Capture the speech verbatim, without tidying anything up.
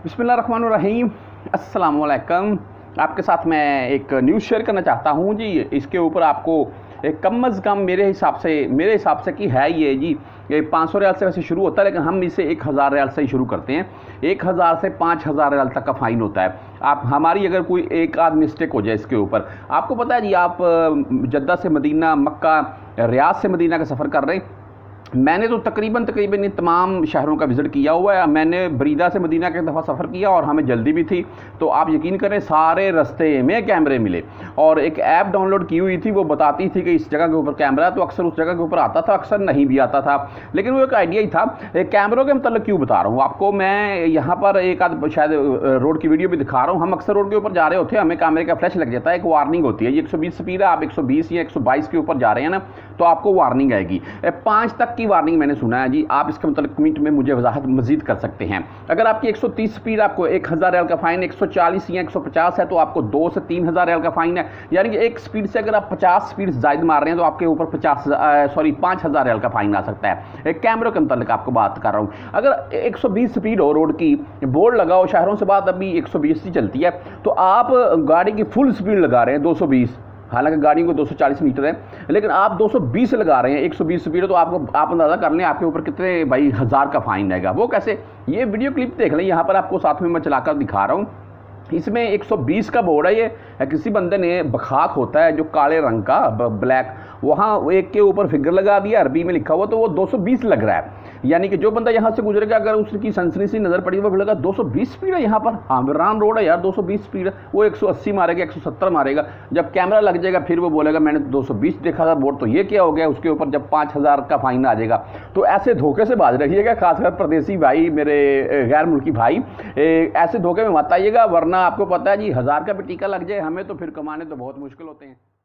बिस्मिल्लाहिर्रहमानिर्रहीम, अस्सलाम वालेकुम। आपके साथ मैं एक न्यूज़ शेयर करना चाहता हूँ जी। इसके ऊपर आपको एक कम अज़ कम मेरे हिसाब से मेरे हिसाब से कि है ये जी ये पाँच सौ रियाल से वैसे शुरू होता है, लेकिन हम इसे एक हज़ार रियाल से ही शुरू करते हैं। एक हज़ार से पाँच हज़ार रियाल तक का फ़ाइन होता है। आप हमारी अगर कोई एक आध मिस्टेक हो जाए इसके ऊपर, आपको पता है जी, आप जद्दा से मदीना, मक्का, रियाद से मदीना का सफ़र कर रहे हैं। मैंने तो तकरीबन तकरीबन इन तमाम शहरों का विज़िट किया हुआ है। मैंने बरीदा से मदीना का एक दफ़ा सफ़र किया और हमें जल्दी भी थी, तो आप यकीन करें सारे रास्ते में कैमरे मिले और एक ऐप डाउनलोड की हुई थी, वो बताती थी कि इस जगह के ऊपर कैमरा है, तो अक्सर उस जगह के ऊपर आता था, अक्सर नहीं भी आता था, लेकिन वो एक आइडिया ही था। एक कैमरों के मतलब क्यों बता रहा हूँ आपको मैं, यहाँ पर एक आध शायद रोड की वीडियो भी दिखा रहा हूँ। हम अक्सर रोड के ऊपर जा रहे होते हैं, हमें कैमरे का फ्लैश लग जाता है, एक वार्निंग होती है। ये एक सौ बीस स्पीड है, आप एक सौ बीस या एक सौ बाईस के ऊपर जा रहे हैं ना, तो आपको वार्निंग आएगी। पाँच तक की वार्निंग मैंने सुना है जी। आप इसका मतलब कमेंट में मुझे वजाहत मजीद कर सकते हैं। अगर आपकी एक सौ तीस स्पीड, आपको एक हज़ार रियाल का फ़ाइन, एक सौ चालीस या एक सौ पचास है तो आपको दो से तीन हज़ार रियाल का फ़ाइन है। यानी कि एक स्पीड से अगर आप पचास स्पीड जायद मार रहे हैं तो आपके ऊपर पचास सॉरी पाँच हज़ार रियाल का फ़ाइन आ सकता है। एक कैमरों के मतलब आपको बात कर रहा हूँ। अगर एक सौ बीस स्पीड हो, रोड की बोर्ड लगाओ, शहरों से बात अभी एक सौ बीस ही चलती है, तो आप गाड़ी की फुल स्पीड लगा रहे हैं दो सौ बीस, हालांकि गाड़ियों को दो सौ चालीस मीटर है, लेकिन आप दो सौ बीस लगा रहे हैं, एक सौ बीस स्पीड है, तो आपको आप अंदाज़ा कर लें आपके ऊपर कितने भाई हज़ार का फ़ाइन आएगा। वो कैसे, ये वीडियो क्लिप देख लें, यहाँ पर आपको साथ में मैं चलाकर दिखा रहा हूँ। इसमें एक सौ बीस का बोर्ड है। ये किसी बंदे ने बखाक होता है जो काले रंग का ब्लैक, वहाँ एक के ऊपर फिगर लगा दिया, अरबी में लिखा हुआ, तो वो दो सौ बीस लग रहा है। यानी कि जो बंदा यहाँ से गुजरेगा, अगर उसकी सनसनी सी नज़र पड़ी, वो बोलेगा दो सौ बीस स्पीड है यहाँ पर, आमरान रोड है यार, दो सौ बीस स्पीड है। वो एक सौ अस्सी मारेगा, एक सौ सत्तर मारेगा। जब कैमरा लग जाएगा फिर वो बोलेगा मैंने दो सौ बीस देखा था बोर्ड, तो ये क्या हो गया। उसके ऊपर जब पाँच हज़ार का फ़ाइन आ जाएगा, तो ऐसे धोखे से बाज रखिएगा, खासकर परदेसी भाई, मेरे गैर मुल्की भाई, ऐसे धोखे में मत आइएगा, वरना आपको पता है जी, हज़ार का भी टीका लग जाए हमें तो फिर कमाने तो बहुत मुश्किल होते हैं।